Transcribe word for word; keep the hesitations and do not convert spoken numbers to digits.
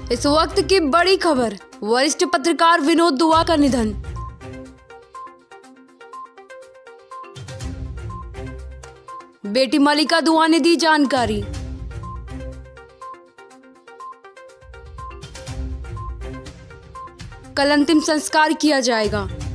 इस वक्त की बड़ी खबर, वरिष्ठ पत्रकार विनोद दुआ का निधन। बेटी मलिका दुआ ने दी जानकारी। कल अंतिम संस्कार किया जाएगा।